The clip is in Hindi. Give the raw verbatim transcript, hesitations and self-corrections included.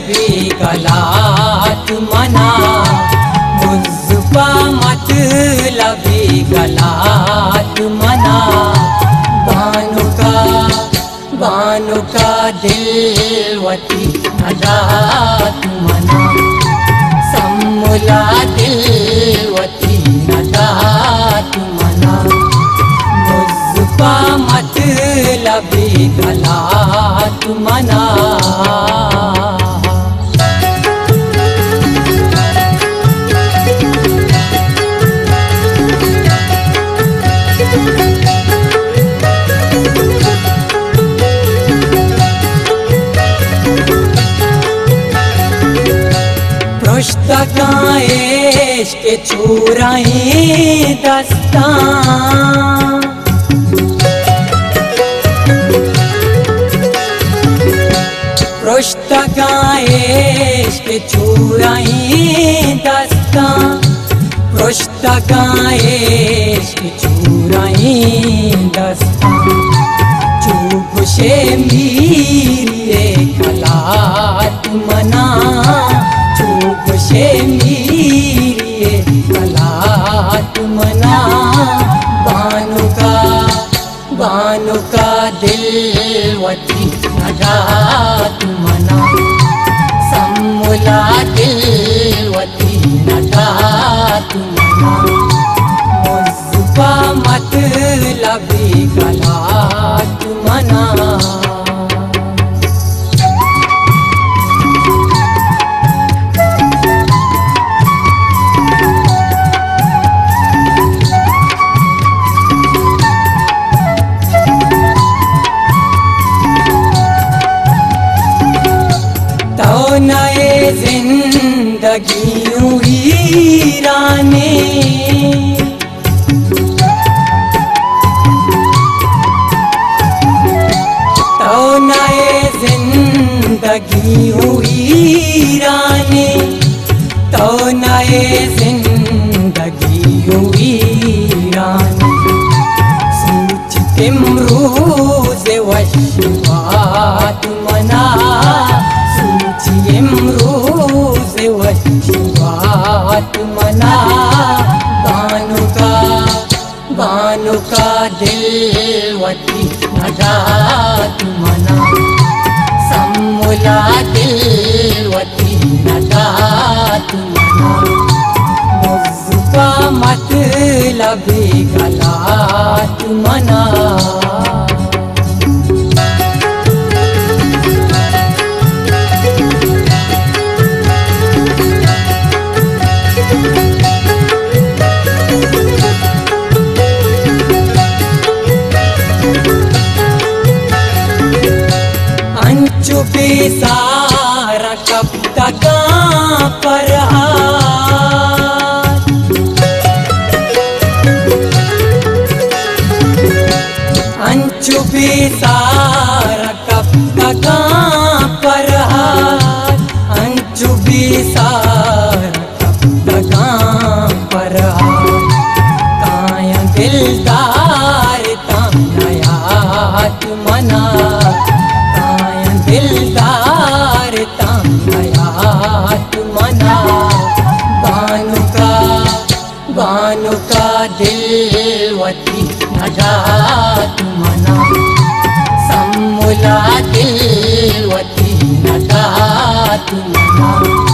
लबी गलात मना, मुझपा मत लबी गलात मना। बानो का बानो का दिल वती नदात मना, सम्मुला दिल वती नदात मना। मुझपा मत लबी गलात मना। पुस्तकाएश के चुराई दस्तां, पुस्तकाएश के चुराई दस्तां, पुस्तकाएश के चुराई दस्तां। चुप से मेरी गलात मना, चुप से मेरी गलात मना। बानो का बानो का दिल वती नदात मना, सम्मुला दिल वती नदात मना। मुझपा मत लबी गलात मना। तो नए जिंदगी वीराने, तो नए जिंदगी वीराने, तो नए जिंदगी वीराने। सूचित इम्रूज वशवात मना, इम्रूज वशवात मना। बानो का बानो का दिल वती नदात मना, सम्मुला दिल वती नदात मना। मुझपा मत लबी गलात मना। अंचु सारा कब तक पर हाथ, अंचु सारा कब तक पर हाथ, अंचु सारा कब तक पर हाथ। काया दिलदार तायात मना, दिलदार तायात मना। बानो का बानो का दिल वती नदात मना, सम्मुला दिल वती नदात मना।